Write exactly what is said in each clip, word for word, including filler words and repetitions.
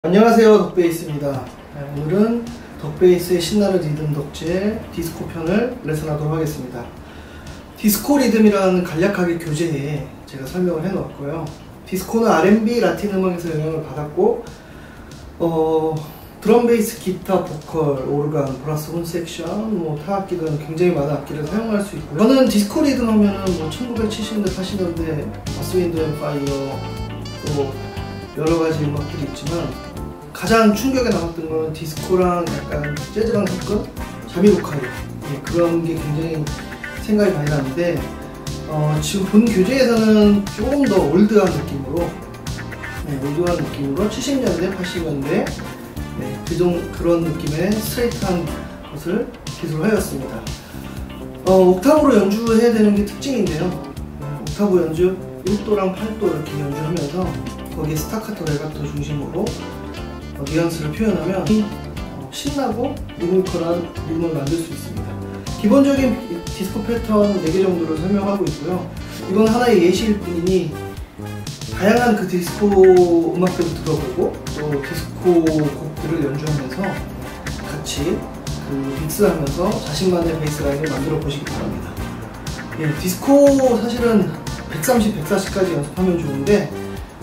안녕하세요, 덕베이스입니다. 오늘은 덕베이스의 신나는 리듬 덕질 디스코 편을 레슨하도록 하겠습니다. 디스코 리듬이라는 간략하게 교재에 제가 설명을 해놓았고요. 디스코는 알 앤 비, 라틴 음악에서 영향을 받았고 어, 드럼, 베이스, 기타, 보컬, 오르간, 브라스, 혼 섹션, 뭐 타악기 등 굉장히 많은 악기를 사용할 수 있고요. 저는 디스코 리듬 하면은 뭐 천구백칠십 년대, 팔십 년대 어스 윈드 앤 파이어 또 여러가지 음악들이 있지만 가장 충격에 남았던 거는 디스코랑 약간 재즈랑 섞은 자미로카이, 네, 그런 게 굉장히 생각이 많이 나는데 어, 지금 본 교재에서는 조금 더 올드한 느낌으로 네, 올드한 느낌으로 칠십 년대, 팔십 년대 네, 그종, 그런 느낌의 스트레이트한 것을 기술하였습니다. 어, 옥타브로 연주해야 되는 게 특징인데요. 네, 옥타브 연주 일 도랑 팔 도 이렇게 연주하면서 거기에 스타카토, 레가토 중심으로 어, 뉘앙스를 표현하면 어, 신나고 리드미컬한 리듬을 만들 수 있습니다. 기본적인 디스코 패턴 네 개 정도를 설명하고 있고요. 이건 하나의 예시일 뿐이니 다양한 그 디스코 음악들을 들어보고 또 디스코 곡들을 연주하면서 같이 그 믹스하면서 자신만의 베이스라인을 만들어 보시기 바랍니다. 예, 디스코 사실은 백삼십, 백사십까지 연습하면 좋은데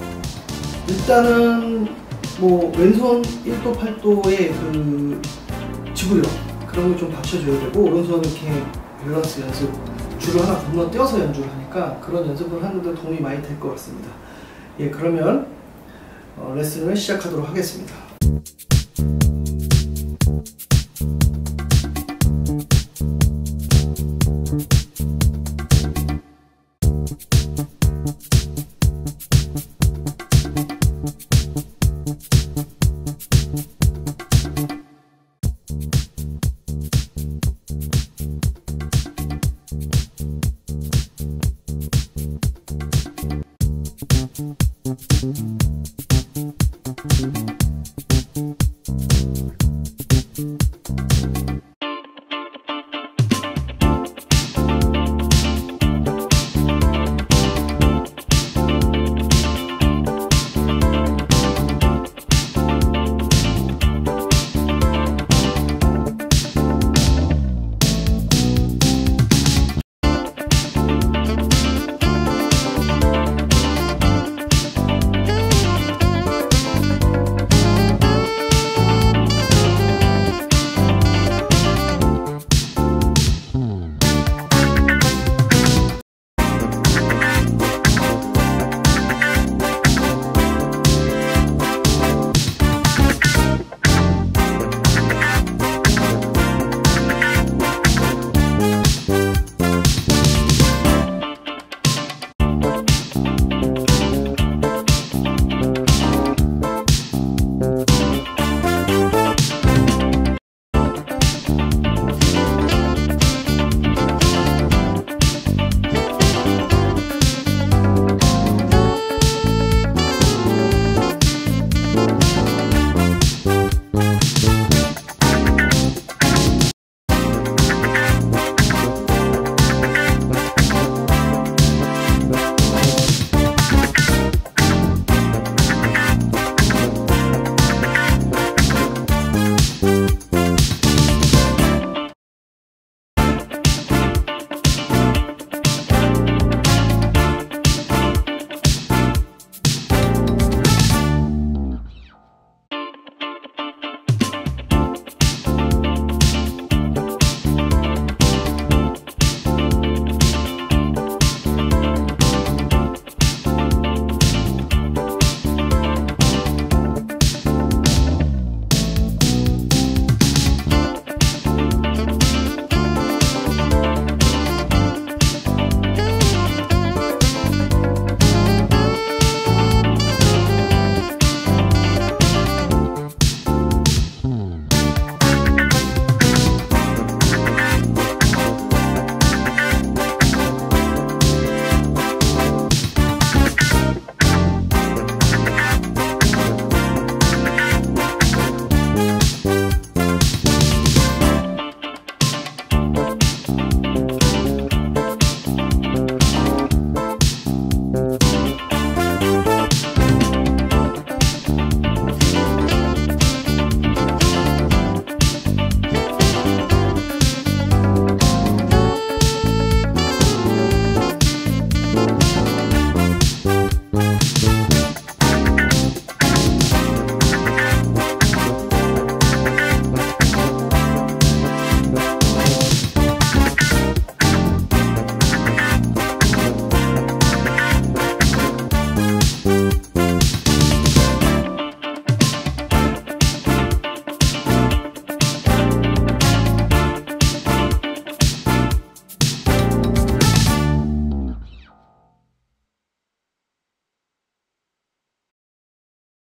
일단은 뭐 왼손 일 도, 팔 도의 그 지구력 그런 걸 좀 받쳐줘야 되고 오른손 이렇게 밸런스 연습 줄을 하나 건너뛰어서 연주를 하니까 그런 연습을 하는데 도움이 많이 될 것 같습니다. 예, 그러면 어, 레슨을 시작하도록 하겠습니다. Thank you.